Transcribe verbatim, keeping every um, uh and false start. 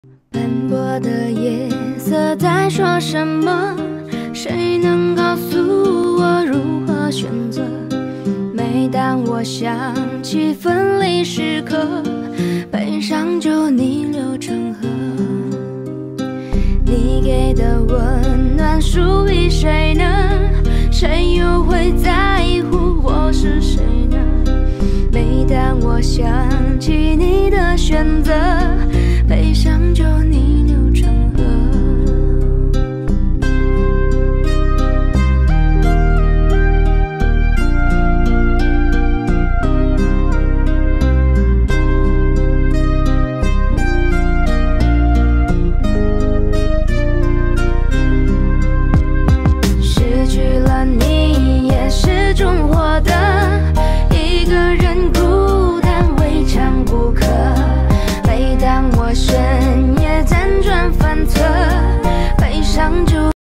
斑驳的夜色在说什么？谁能告诉我如何选择？每当我想起分离时刻，悲伤就逆流成河。你给的温暖属于谁呢？谁又会在乎我是谁呢？每当我想起你的选择，悲伤就